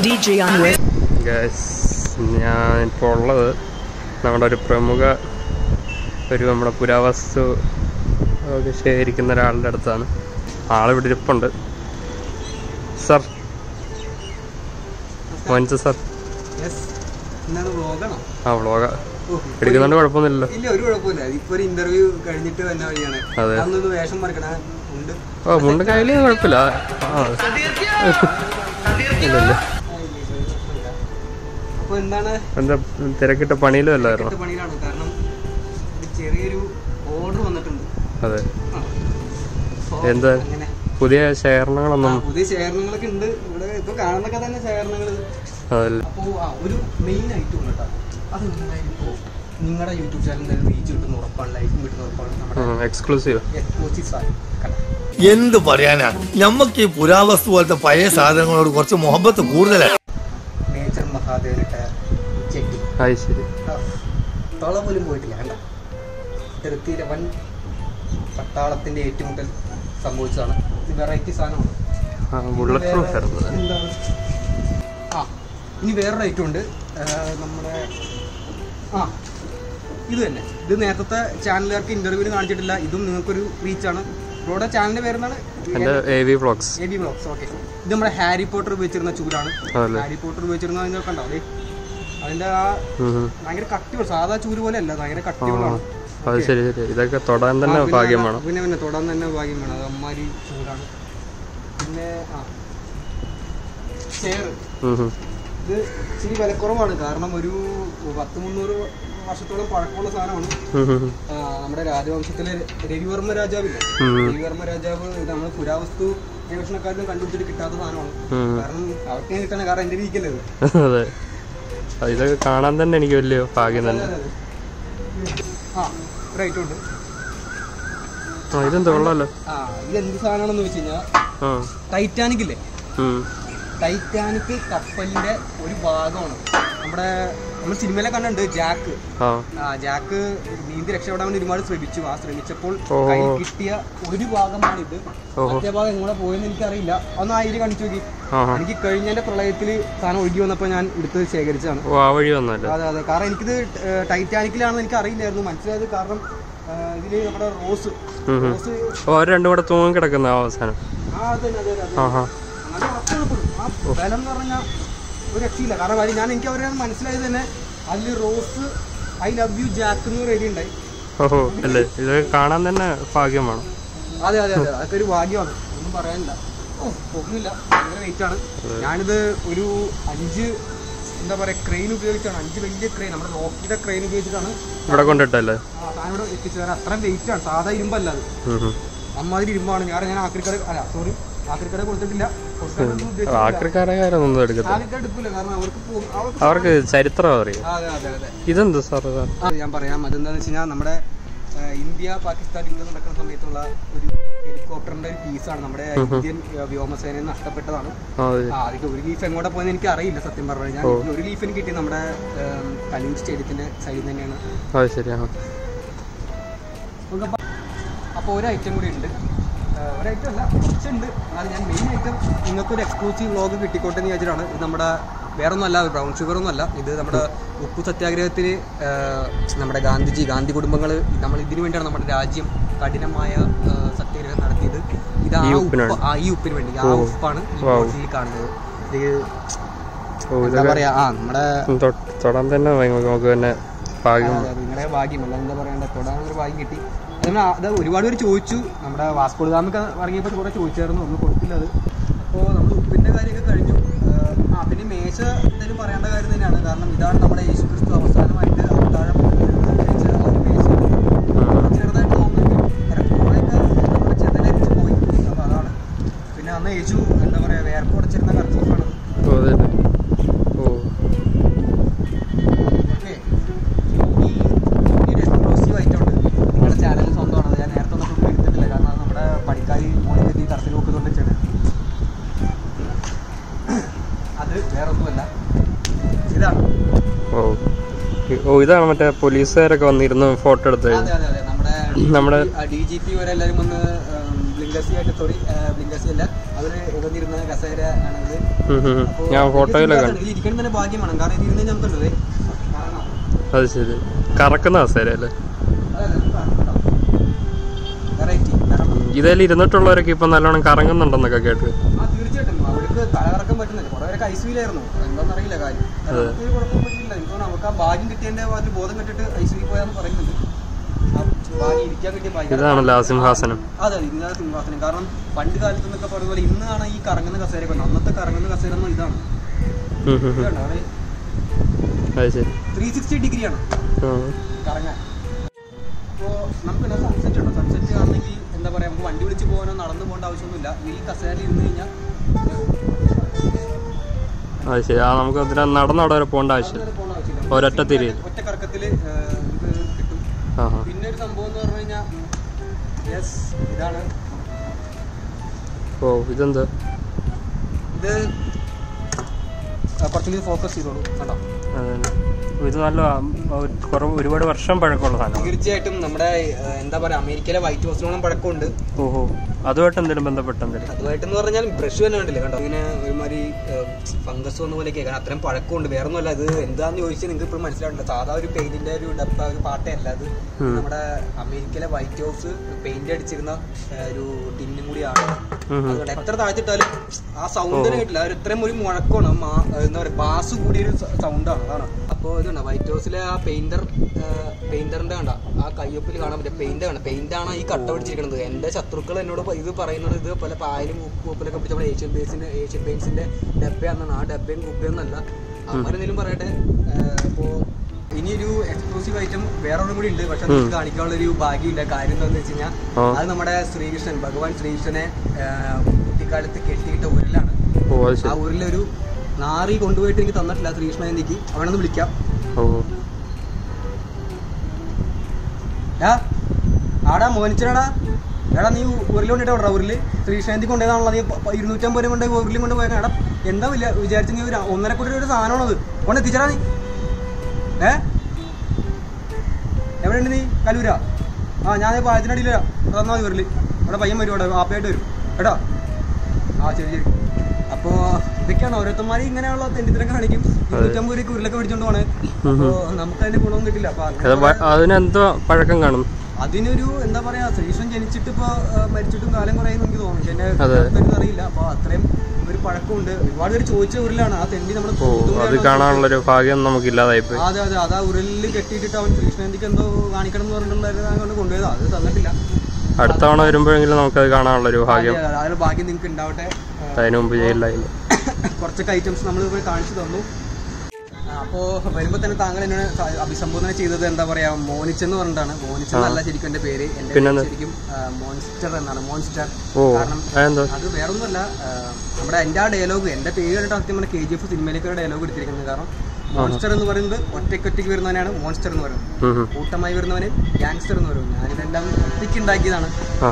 ഞാൻ ഇപ്പോൾ ഉള്ളത് നമ്മുടെ ഒരു പ്രമുഖ നമ്മുടെ പുരാവസ്തു ശേഖരിക്കുന്ന ഒരാളുടെ അടുത്താണ്. ആളിവിടെ ഇരിപ്പുണ്ട്. Sir, Monson sir. ആ വ്ളോഗ എടുക്കുന്നുണ്ട്, കുഴപ്പമൊന്നുമില്ലല്ലോ. അതെ. ഓ മുണ്ട് കയ്യിൽ കുഴപ്പമില്ല. ഇല്ലല്ലോ. എന്താ തിരക്കിട്ട പണിയിലും അല്ലായിരുന്നു? അതെ. എന്താ പുതിയ ശേഖരണങ്ങളൊന്നും? പുതിയ ശേഖരണങ്ങളൊക്കെ ഉണ്ട് ഇവിടെ. ഇപ്പൊ കാണുന്നൊക്കെ തന്നെ ശേഖരണങ്ങൾ. അപ്പോ ഒരു മെയിൻ ഐറ്റം ഉണ്ട് കേട്ടോ. അതെന്തായാലും നിങ്ങളുടെ യൂട്യൂബ് ചാനലിൽ റീച്ച് കിട്ടുന്ന ഉറപ്പാണ്, ലൈക്കും കിട്ടുന്ന ഉറപ്പാണ്. നമ്മുടെ എക്സ്ക്ലൂസീവ് എന്ത് പറയാനാ, ഞമ്മക്ക് ഈ പുരാവസ്തു പോലത്തെ പഴയ സാധനങ്ങളോട് കുറച്ച് മുഹബത്ത് കൂടുതലാണ്. നേച്ചർ മഹാദേവനിട്ട ചെട്ടി തൊള പോലും പോയിട്ടില്ല. കണ്ട തെറുത്തിയിലെ വൻ പട്ടാളത്തിന്റെ ഏറ്റുമുട്ടൽ സംഭവിച്ചതാണ്. ഇത് വെറൈറ്റി സാധനമാണ്. ഇനി വേറൊരു ഐറ്റം ഉണ്ട് നമ്മുടെ. ഇത് തന്നെ. ഇത് നേരത്തെ ചാനലുകാർക്ക് ഇന്റർവ്യൂവിന് കാണിച്ചിട്ടില്ല. ഇതും നിങ്ങൾക്കൊരു റീച്ചാണ്. ബ്രോയുടെ ചാനലിന്റെ പേരെന്താണ്? AV Vlogs. ഓക്കെ. ഇത് നമ്മുടെ ഹാരി പോട്ടർ ഉപയോഗിച്ചിരുന്ന ചൂലാണ്. ഹാരി പോട്ടർ ഉപയോഗിച്ചിരുന്ന കണ്ടോ അതിന്റെ ആ ഭയങ്കര കട്ടിയുള്ള, സാധാ ചൂര് പോലെ അല്ല, ഭയങ്കര കട്ടിയുള്ളതാണ്. ഇതൊക്കെ തൊടാൻ തന്നെ ഭാഗ്യം വേണം. പിന്നെ തൊടാൻ തന്നെ ഭാഗ്യം വേണം. അത് അമ്മാരി ചൂടാണ്. പിന്നെ ചെയർ, ഇത് ഇച്ചിരി വിലക്കുറവാണ്. കാരണം ഒരു 100-300 വർഷത്തോളം പഴക്കമുള്ള സാധനമാണ്. നമ്മുടെ രാജവംശത്തിലെ രവിവർമ്മ രാജാവില്ലേ, രവിവർമ്മ രാജാവ് നമ്മൾ പുരാവസ്തു ഗവേഷണക്കാരിലും കണ്ടുപിടിച്ചിട്ട് കിട്ടാത്ത സാധനമാണ്. കാരണം അവർക്ക് കിട്ടാൻ കാരണം എന്റെ വീക്കല്ലേ ഇത്. അതെ, ഇതൊക്കെ കാണാൻ തന്നെ എനിക്ക് വലിയ ഭാഗ്യം തന്നെ. റൈറ്റുണ്ട്. ഇതെന്താ ഉള്ളല്ലോ. ഇതെന്ത് സാധനമാണെന്ന് വെച്ച് കഴിഞ്ഞാൽ ടൈറ്റാനിക് ഇല്ലേ, ടൈറ്റാനിക് കപ്പലിന്റെ ഒരു ഭാഗമാണ്. നമ്മൾ സിനിമയിലെ കണ്ടുണ്ട് ജാക്ക്. ജാക്ക് നീന്തി രക്ഷപ്പെടാൻ വേണ്ടി ഒരുപാട് ശ്രമിച്ചു. ശ്രമിച്ചപ്പോൾ കയ്യിൽ കിട്ടിയ ഒരു ഭാഗമാണ് ഇത്. മറ്റേ ഭാഗം എങ്ങനെ പോയെന്ന് എനിക്കറിയില്ല. ഒന്ന് അതിൽ കാണിച്ചു നോക്കി. എനിക്ക് കഴിഞ്ഞതിന്റെ പ്രളയത്തില് സാധനം ഒഴുകി വന്നപ്പോ ഞാൻ എടുത്ത് ശേഖരിച്ചതാണ്. അതെ അതെ. കാരണം എനിക്കിത് ടൈറ്റാനിക്കിലാണെന്ന് എനിക്ക് അറിയില്ലായിരുന്നു. മനസ്സിലായത് കാരണം ഇതില് നമ്മുടെ റോസ് രണ്ടും കൂടെ തൂങ്ങി കിടക്കുന്ന അവസാനം. ബലം എന്ന് പറഞ്ഞാൽ ഒരു രക്ഷയില്ല. കാരണം എനിക്ക് അവരെ മനസ്സിലായത് തന്നെ അതിൽ Rose I love you Jack എന്ന് എഴുതി ഉണ്ടായി. ഇത് കാണാൻ തന്നെ ഭാഗ്യമാണ്. അതെ അതെ അതെ, അതൊക്കെ ഒരു ഭാഗ്യമാണ്, ഒന്നും പറയാനില്ല. ഒന്നുമില്ല, ഭയങ്കര വെയിറ്റ് ആണ്. ഞാനിത് ഒരു 5 എന്താ പറയാ ക്രെയിൻ ഉപയോഗിച്ചാണ്, 5 വലിയ ക്രെയിൻ, നമ്മുടെ റോക്കിന്റെ ക്രെയിൻ ഉപയോഗിച്ചിട്ടാണ് ഇവിടെ കൊണ്ടിട്ടല്ലേ ഇവിടെ എത്തിച്ചു തരാൻ. അത്രയും വെയിറ്റ് ആണ്, സാധാ ഇരുമ്പല്ല അത്. അമ്മാതിരി ഇരുമ്പാണ്. ഞാൻ ആക്രിക്കട ആക്രിക്കട കൊടുത്തിട്ടില്ല. അവർക്ക് ചരിത്രം അറിയാം. ഇതെന്താ സാർ? ഞാൻ പറയാം. അതെന്താന്ന് വെച്ച് കഴിഞ്ഞാൽ നമ്മുടെ ഇന്ത്യ പാകിസ്ഥാൻ യുദ്ധം നടക്കുന്ന സമയത്തുള്ള ഒരു ഹെലികോപ്റ്ററിന്റെ ഒരു പീസാണ്. നമ്മുടെ ഇന്ത്യൻ വ്യോമസേനയിൽ നഷ്ടപ്പെട്ടതാണ്. അതിൽ ഒരു ലീഫ് എങ്ങോട്ട് പോയെന്ന് എനിക്ക് അറിയില്ല സത്യം പറഞ്ഞു കഴിഞ്ഞാൽ. ഒരു ലീഫിന് കിട്ടി നമ്മുടെ കലിംഗ് സ്റ്റേഡിയത്തിന്റെ സൈഡിൽ തന്നെയാണ്. അപ്പോൾ ഒരു ഐറ്റം കൂടി ഉണ്ട്. ഒരൈറ്റം അല്ല, കുറച്ചുണ്ട്. അത് ഞാൻ മെയിൻ ഐറ്റം നിങ്ങൾക്കൊരു എക്സ്ക്ലൂസീവ് വ്ളോഗ് കിട്ടിക്കോട്ടെ എന്ന് വിചാരിച്ചിട്ടാണ്. ഇത് നമ്മുടെ വേറൊന്നും അല്ല, ബ്രൗൺ ഷുഗറൊന്നും അല്ല. ഇത് നമ്മുടെ ഉപ്പു സത്യാഗ്രഹത്തിൽ നമ്മുടെ ഗാന്ധി കുടുംബങ്ങൾ നമ്മൾ ഇതിനു വേണ്ടിയാണ് നമ്മുടെ രാജ്യം കഠിനമായ സത്യാഗ്രഹം നടത്തിയത്. ഇത് ഈ ഉപ്പിന് വേണ്ടി. ആ ഉപ്പാണ് ഈ ബോട്ടിൽ കാണുന്നത്. ഇത് എന്താ പറയാ, നമ്മുടെ തൊടാൻ തന്നെ നിങ്ങളുടെ ഭാഗ്യമല്ല, എന്താ പറയണ്ട, തൊടാനൊരു ഭാഗ്യം കിട്ടി. അത് ഒരുപാട് പേര് ചോദിച്ചു. നമ്മുടെ വാസ്കോ ഡ ഗാമയൊക്കെ ഇറങ്ങിയപ്പോൾ കുറെ ചോദിച്ചായിരുന്നു, ഒന്നും കൊടുത്തില്ല അത്. അപ്പോൾ നമ്മൾ ഉപ്പിൻ്റെ കാര്യമൊക്കെ കഴിഞ്ഞു. പിന്നെ മേശ എന്തായാലും പറയേണ്ട കാര്യം തന്നെയാണ്. കാരണം ഇതാണ് നമ്മുടെ യേശു ക്രിസ്തു അവസാനമായിട്ട് അത്താഴം കഴിച്ച ആ ഒരു മേശ. ചെറുതായിട്ട് നോക്കുമെങ്കിൽ കുറേയൊക്കെ നമ്മുടെ ചെതലരിച്ച് പോയി. അപ്പോൾ അതാണ്. പിന്നെ അന്ന് യേശു എന്താ പറയുക വേർപ്പ് ഉടച്ചിരുന്ന കർച്ചീഫാണ്. ഓക്കെ, ഈ എക്സ്ക്ലൂസീവ് ആയിട്ടുണ്ട്. നിങ്ങളുടെ ചാനൽ സ്വന്തമാണ്. ഞാൻ നേരത്തെ ഒന്നും എടുത്തിട്ടില്ല. കാരണം അത് നമ്മുടെ പണിക്കാരി മോണിക്കത്തി കറത്തിൽ നോക്കുന്നുണ്ട് വെച്ചാണ്. അത് വേറൊന്നുമല്ല, ഇതാണ്. ഇതാണ് മറ്റേ പോലീസുകാരൊക്കെ വന്നിരുന്നു ഫോട്ടോ എടുത്ത്. അതെ അതെ അതെ, നമ്മുടെ DGP വരെ എല്ലാവരും വന്ന് ബ്ലിങ്കസി ആയിട്ട് സോറി ബ്ലിങ്കസി അല്ല അവര് വന്നിരുന്ന കസേര ആണത്. ഇരിക്കാൻ തന്നെ ഭാഗ്യമാണ്. കാരണം ഇത് ഇരുന്ന് നമുക്കുള്ളത് അത് ശരി കറക്കുന്ന കസേര അല്ലേ? ഇതെല്ലാം ഇരുന്നിട്ടുള്ളവരൊക്കെ ഇപ്പൊ നല്ലോണം കറങ്ങുന്നുണ്ടെന്നൊക്കെ കേട്ട്. തീർച്ചയായിട്ടും അവർക്ക് തലകറക്കം പറ്റുന്നില്ല. കുറെ പേരൊക്കെ ഐസിയിലായിരുന്നു. എന്താണെന്നറിയില്ല കാര്യം. കുഴപ്പം പറ്റില്ല. എനിക്ക് നമുക്ക് ആ ഭാഗ്യം കിട്ടിയതിന്റെ ബോധം കെട്ടിട്ട് ഐസിയിൽ പോയാന്ന് പറയുന്നുണ്ട്. ഇതാണല്ലോ സിംഹാസനം. അതെ ഇതാണ് സിംഹാസനം. കാരണം പണ്ട് കാലത്ത് എന്നൊക്കെ പറഞ്ഞ പോലെ ഇന്നാണ് ഈ കറങ്ങുന്ന കസേര. അന്നത്തെ കറങ്ങുന്ന കസേര ഒന്നും ഇതാണ് 360 ഡിഗ്രിയാണ് കറങ്ങാൻ. അപ്പോ നമുക്ക് സൺസെറ്റ് ഉണ്ടോ? സൺസെറ്റ് ആണെങ്കിൽ എന്താ പറയാ നമുക്ക് വണ്ടി വിളിച്ച് പോകാനോ നടന്നു പോകേണ്ട ആവശ്യമൊന്നുമില്ല. ഈ കസേരയിൽ ഇരുന്ന് കഴിഞ്ഞാൽ നമുക്ക് നടന്നവിടെ വരെ പോകേണ്ട ആവശ്യമില്ല. ഒരൊറ്റ തിരിയിൽ ഒറ്റ കറക്കത്തില് നമുക്ക് കിട്ടും. പിന്നെ ഒരു സംഭവം എന്ന് പറഞ്ഞു കഴിഞ്ഞാൽ ഇതാണ്. ഇതെന്താ? ഇത് കുറച്ചുകൂടി ഫോക്കസ് ചെയ്തോളൂ കേട്ടോ. ഇത് നല്ല ഒരുപാട് വർഷം പഴക്കമുള്ള സാധനം. തീർച്ചയായിട്ടും നമ്മുടെ എന്താ പറയാ അമേരിക്കയിലെ വൈറ്റ് ഹൗസിനോളം പഴക്കമുണ്ട്. അതുമായിട്ട് എന്തെങ്കിലും ബന്ധപ്പെട്ടെന്ന്? അതുമായിട്ടെന്ന് പറഞ്ഞാൽ ബ്രഷ് തന്നെ ഉണ്ടല്ലേ കേട്ടോ. ഇങ്ങനെ ഒരുമാതിരി ഫംഗസ് വന്ന പോലെ കേൾക്കാൻ അത്രയും പഴക്കമുണ്ട്. വേറെ ഒന്നുമല്ല. ഇത് എന്താന്ന് ചോദിച്ചാൽ നിങ്ങൾക്ക് ഇപ്പോഴും മനസ്സിലാവുന്നുണ്ട്. സാധാ ഒരു പെയിന്റിന്റെ ഒരു ഡപ്പ ഒരു പാട്ടേ അല്ല അത്. നമ്മുടെ അമേരിക്കയിലെ വൈറ്റ് ഹൗസ് പെയിന്റ് അടിച്ചിരുന്ന ഒരു ടിന്നും കൂടിയാണ്. അതുകൊണ്ട് എത്ര താഴ്ത്തിട്ടാലും ആ സൗണ്ടിന് കിട്ടില്ല. ഇത്രയും ഒരു മുഴക്കമാണ്. എന്താ പറയാ ബാസ് കൂടിയൊരു സൗണ്ടാണ്. അതാണ്. അപ്പോൾ ഇതുണ്ട് വൈറ്റ് ഹൗസിലെ ആ പെയിന്ററിന്റെ കണ്ട ആ കയ്യൊപ്പിൽ കാണാൻ പറ്റിയ പെയിന്റ് ആണ് ഈ കട്ട പിടിച്ചിരിക്കുന്നത്. എന്റെ ശത്രുക്കൾ എന്നോട് ഇത് പറയുന്നത് ഇത് പല പായലും ഉപ്പുലൊക്കെ പിടിച്ച നമ്മുടെ ഏഷ്യൻ പെയിന്റ്സിന്റെ ഡബ്ബയാണെന്നാണ്. ആ ഡബ്ബയും കുപ്പയൊന്നല്ല. അവരെന്തെങ്കിലും പറയട്ടെ. അപ്പോൾ ഇനിയൊരു എക്സ്ക്ലൂസീവ് ഐറ്റം വേറൊന്നും കൂടി ഉണ്ട്. പക്ഷെ നമുക്ക് കാണിക്കാനുള്ള ഒരു ഭാഗ്യമില്ല. കാര്യം എന്താണെന്ന് വെച്ച് കഴിഞ്ഞാൽ അത് നമ്മുടെ ശ്രീകൃഷ്ണൻ ഭഗവാൻ ശ്രീകൃഷ്ണനെ കുട്ടിക്കാലത്ത് കെട്ടിയിട്ട ഉരുലാണ്. ആ ഉരുളൊരു നാറി കൊണ്ടുപോയിട്ട് എനിക്ക് തന്നിട്ടില്ല ശ്രീകൃഷ്ണൻ. എനിക്ക് അവനൊന്ന് വിളിക്കാം. ആടാ മോനിച്ചടാ എടാ നീ ഉരുളി കൊണ്ടിട്ട് വിടാ. ഉരുളി ശ്രീകൃഷ്ണന്തി കൊണ്ടേതാണല്ലോ. നീ 250 കൊണ്ട് ഉരുളി കൊണ്ട് പോയാൽ എടാ എന്താ വിചാരിച്ചു നീ ഒരു 1.5 കോടി ഒരു സാധനമാണത് കൊണ്ട് എത്തിച്ചടാ നീ. എവിടെയുണ്ട് നീ? കലൂരാ? ഞാൻ പായത്തിനടിയില്ല. തന്നാൽ മതി ഉരുളി. അവിടെ പയ്യൻ വരും. അവിടെ ആപ്പയായിട്ട് വരും കേട്ടോ. ശരി. അപ്പോൾ ഇതൊക്കെയാണ് ഓരോരുത്തന്മാരും ഇങ്ങനെയുള്ള തെണ്ടിത്തരം കാണിക്കും. 250 രൂപയ്ക്ക് ഉരുളൊക്കെ മേടിച്ചോണ്ട് പോണേ. അപ്പോൾ നമുക്ക് അതിന്റെ ഗുണവും കിട്ടില്ല. അപ്പൊ അതിനെന്തോ പഴക്കം കാണും. അതിനൊരു എന്താ പറയാ ശ്രീകൃഷ്ണൻ ജനിച്ചിട്ട് ഇപ്പൊ മരിച്ചിട്ടും കാലം കുറയുന്നു എനിക്ക് തോന്നുന്നു. എന്നെ അറിയില്ല. അപ്പൊ അത്രയും ഒരു പഴക്കമുണ്ട്. ഒരുപാട് പേര് ചോദിച്ച ഉരുളാണ് ആ തെണ്ടി. നമ്മൾ കാണാനുള്ളൊരു ഭാഗ്യം നമുക്ക് ഇല്ലാതായിപ്പോയി. അതെ അതാ ഉരുളിൽ കെട്ടിയിട്ട് അവൻ ശ്രീകൃഷ്ണന്തിക്ക് എന്തോ കാണിക്കണം എന്ന് പറഞ്ഞിട്ടുണ്ടായിരുന്നു. കൊണ്ടുപോയതാ. അത് തന്നിട്ടില്ല. അടുത്ത തവണ വരുമ്പോഴെങ്കിലും നമുക്കത് കാണാനുള്ളൊരു ഭാഗ്യം. അതിന് ഭാഗ്യം നിങ്ങൾക്ക് ഉണ്ടാവട്ടെ. അതിനു മുമ്പ് ചെയ്യില്ലായില്ല. കുറച്ചൊക്കെ ഐറ്റംസ് നമ്മൾ ഇവിടെ കാണിച്ചു തന്നു. അപ്പോൾ വരുമ്പോൾ തന്നെ താങ്കൾ എന്നോട് അഭിസംബോധന ചെയ്തത് എന്താ പറയാ മോനിച്ചെന്ന് പറഞ്ഞിട്ടാണ്. മോനിച്ചെന്നല്ല ശരിക്കും എന്റെ പേര്. എന്റെ ശരിക്കും മോൺസ്റ്റർ എന്നാണ്. മോൺസ്റ്റർ. കാരണം അത് വേറൊന്നുമല്ല. നമ്മുടെ എന്റെ ആ ഡയലോഗ് എന്റെ പേര് കണ്ടിട്ട് സത്യം പറഞ്ഞ KGF സിനിമയിലേക്കൊരു ഡയലോഗ് എടുത്തിരിക്കുന്നത്. കാരണം മോൺസ്റ്റർ എന്ന് പറയുന്നത് ഒറ്റയ്ക്ക് വരുന്നവനാണ് മോൺസ്റ്റർ എന്ന് പറയുന്നത്. കൂട്ടമായി വരുന്നവന് ഗ്യാങ്സ്റ്റർ എന്ന് പറയുന്നത്. ഞാനിതെല്ലാം ഒറ്റയ്ക്ക് ഉണ്ടാക്കിയതാണ്.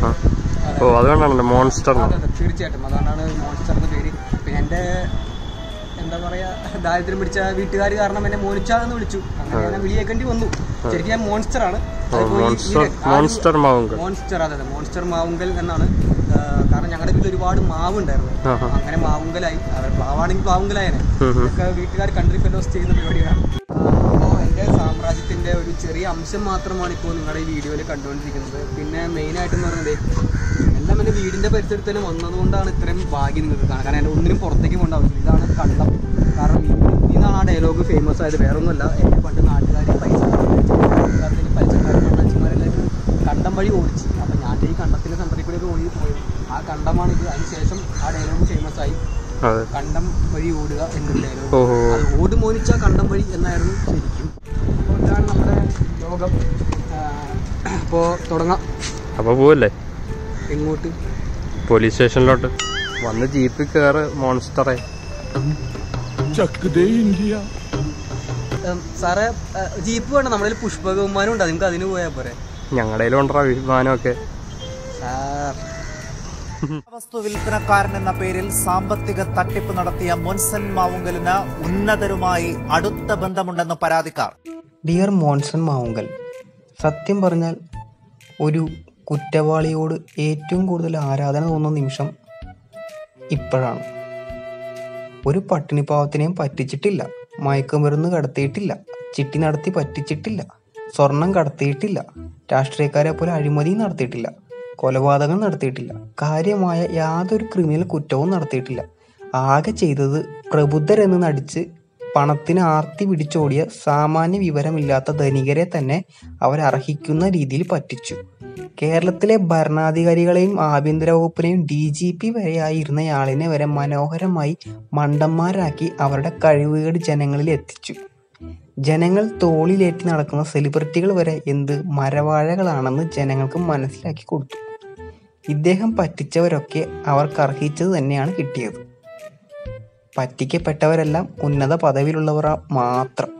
തീർച്ചയായിട്ടും അതാണ് മോൺസ്റ്റർ എന്ന പേര്. പിന്നെ എന്റെ എന്താ പറയാ ദാരിദ്ര്യം പിടിച്ച വീട്ടുകാർ കാരണം എന്നെ മോനിച്ചാന്ന് വിളിച്ചു. അങ്ങനെ ഞാൻ വിളിയേക്കേണ്ടി വന്നു. ശരിക്കും ഞാൻ മോൺസ്റ്റർ ആണ്. മോൺസ്റ്റർ അതെ മോൺസ്റ്റർ മാവുങ്കൽ എന്നാണ്. കാരണം ഞങ്ങളുടെ വീട്ടിൽ ഒരുപാട് മാവ് ഉണ്ടായിരുന്നു. അങ്ങനെ മാവുങ്കലായി. പ്ലാവാണെങ്കിൽ പ്ലാവുങ്കലായനെ. ഇതൊക്കെ വീട്ടുകാർ കൺട്രി ഫെലോസ് ചെയ്യുന്ന പരിപാടിയാണ്. അപ്പോൾ എൻ്റെ സാമ്രാജ്യത്തിന്റെ ഒരു ചെറിയ അംശം മാത്രമാണ് ഇപ്പോൾ നിങ്ങളുടെ ഈ വീഡിയോയിൽ കണ്ടുകൊണ്ടിരിക്കുന്നത്. പിന്നെ മെയിനായിട്ടെന്ന് പറയുന്നത് എല്ലാം എൻ്റെ വീടിന്റെ പരിസരത്ത് തന്നെ വന്നതുകൊണ്ടാണ് ഇത്രയും ഭാഗ്യം നിങ്ങൾക്ക് കാണാൻ. കാരണം എൻ്റെ ഒന്നിനും പുറത്തേക്ക് പോകേണ്ട ആവശ്യമില്ല. ഇതാണ് കണ്ടം. കാരണം ഇതാണ് ആ ഡയലോഗ് ഫേമസ് ആയത്. വേറൊന്നുമല്ല. എന്നെ പണ്ട് നാട്ടുകാർ പൈസക്കാരെല്ലാവരും കണ്ടം വഴി ഓടിച്ചു. അപ്പം ഞാൻ ഈ കണ്ടത്തിന്റെ സെന്ററിൽ കൂടെ ഓടി പോയത്. ആ കണ്ടമാണ് ഇത്. അതിനുശേഷം ആ ഡയലോഗ് ഫേമസ് ആയി. കണ്ടം വഴി ഓടുക എന്നൊരു ഡയലോഗ്. അത് ഓട് മോനിച്ച കണ്ടം വഴി എന്നായിരുന്നു ശരിക്കും. അപ്പോൾ ഇതാണ് നമ്മുടെ യോഗം. അപ്പോൾ തുടങ്ങാം. അപ്പോൾ പോവല്ലേ? എങ്ങോട്ട്? പോലീസ് സ്റ്റേഷനിലോട്ട്. വന്ന് ജീപ്പിൽ കയറ് മോൺസ്റ്ററെ. സാറേ ജീപ്പ് വേണ്ട. നമ്മുടെ പുഷ്പക വിമാനം ഉണ്ട്. നിങ്ങൾക്ക് അതിന് പോയാൽ പോരെ? ഞങ്ങളുടെ കയ്യിലുണ്ടോ വിമാനമൊക്കെ? വസ്തു വിൽപ്പനക്കാരൻ എന്ന പേരിൽ സാമ്പത്തിക തട്ടിപ്പ് നടത്തിയ മോൻസൺ മാവുങ്കലിന് ഉന്നതരുമായി അടുത്ത ബന്ധമുണ്ടെന്ന് പരാതിക്കാർ. ഡിയർ മോൺസൺ മാവുങ്കൽ, സത്യം പറഞ്ഞാൽ ഒരു കുറ്റവാളിയോട് ഏറ്റവും കൂടുതൽ ആരാധന തോന്നുന്ന നിമിഷം ഇപ്പോഴാണ്. ഒരു പട്ടിണിപ്പാവത്തിനെയും പറ്റിച്ചിട്ടില്ല, മയക്കുമരുന്ന് കടത്തിയിട്ടില്ല, ചിട്ടി നടത്തി പറ്റിച്ചിട്ടില്ല, സ്വർണം കടത്തിയിട്ടില്ല, രാഷ്ട്രീയക്കാരെ പോലെ അഴിമതി നടത്തിയിട്ടില്ല, കൊലപാതകം നടത്തിയിട്ടില്ല, കാര്യമായ യാതൊരു ക്രിമിനൽ കുറ്റവും നടത്തിയിട്ടില്ല. ആകെ ചെയ്തത് പ്രബുദ്ധരെന്ന് നടിച്ച് പണത്തിന് ആർത്തി പിടിച്ചോടിയ സാമാന്യ വിവരമില്ലാത്ത ധനികരെ തന്നെ അവരർഹിക്കുന്ന രീതിയിൽ പറ്റിച്ചു. കേരളത്തിലെ ഭരണാധികാരികളെയും ആഭ്യന്തര വകുപ്പിനെയും DGP വരെയായിരുന്നയാളിനെ വരെ മനോഹരമായി മണ്ടന്മാരാക്കി അവരുടെ കഴിവുകേട് ജനങ്ങളിൽ എത്തിച്ചു. ജനങ്ങൾ തോളിലേറ്റി നടക്കുന്ന സെലിബ്രിറ്റികൾ വരെ എന്ത് മരവാഴകളാണെന്ന് ജനങ്ങൾക്ക് മനസ്സിലാക്കി കൊടുത്തു. ഇദ്ദേഹം പറ്റിച്ചവരൊക്കെ അവർക്ക് അർഹിച്ചത് തന്നെയാണ് കിട്ടിയത്. പറ്റിക്കപ്പെട്ടവരെല്ലാം ഉന്നത പദവിയിലുള്ളവർ മാത്രം.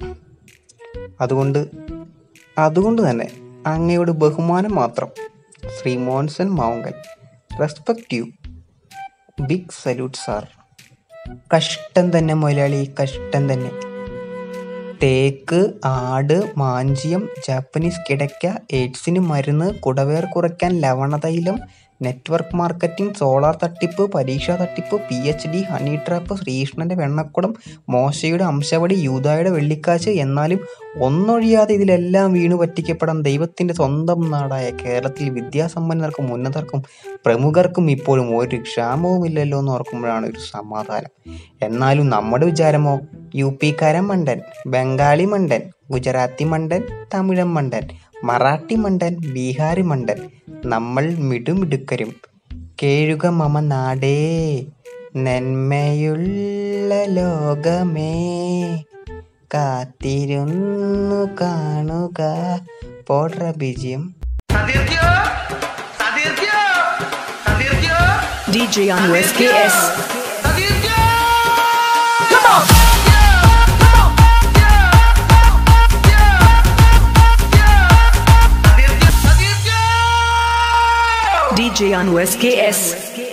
അതുകൊണ്ട് തന്നെ അങ്ങയോട് ബഹുമാനം മാത്രം. Shri Monson Mavunkal, respect you. Big salute sir. കഷ്ടം തന്നെ മുതലാളി, കഷ്ടം തന്നെ. തേക്ക്, ആട്, മാഞ്ചിയം, ജാപ്പനീസ് കിടക്ക, എയ്ഡ്സിന് മരുന്ന്, കുടവേർ കുറയ്ക്കാൻ ലവണതൈലം, നെറ്റ്വർക്ക് മാർക്കറ്റിംഗ്, സോളാർ തട്ടിപ്പ്, പരീക്ഷാ തട്ടിപ്പ്, PhD, ഹണി ട്രാപ്പ്, ശ്രീകൃഷ്ണന്റെ വെണ്ണക്കുടം, മോശയുടെ അംശവടി, യൂദായുടെ വെള്ളിക്കാശ്. എന്നാലും ഒന്നൊഴിയാതെ ഇതിലെല്ലാം വീണു പറ്റിക്കപ്പെടാൻ ദൈവത്തിന്റെ സ്വന്തം നാടായ കേരളത്തിൽ വിദ്യാസമ്പന്നർക്കും ഉന്നതർക്കും പ്രമുഖർക്കും ഇപ്പോഴും ഒരു ക്ഷാമവുമില്ലല്ലോ എന്ന് ഓർക്കുമ്പോഴാണ് ഒരു സമാധാനം. എന്നാലും നമ്മുടെ വിചാരമോ, UP-കാരൻ മണ്ടൻ, ബംഗാളി മണ്ടൻ, ഗുജറാത്തി മണ്ടൻ, തമിഴൻ മണ്ടൻ, മറാഠി മണ്ടൻ, ബീഹാറി മണ്ടൻ. നമ്മൾ മിടുമിടുക്കരും. കേഴുക മമ നാടേ, നന്മയുള്ള ലോകമേ, കാത്തിരുന്നു കാണുക. പോട്ര ബീജിയം. DJ on USKS. DJ on USKS.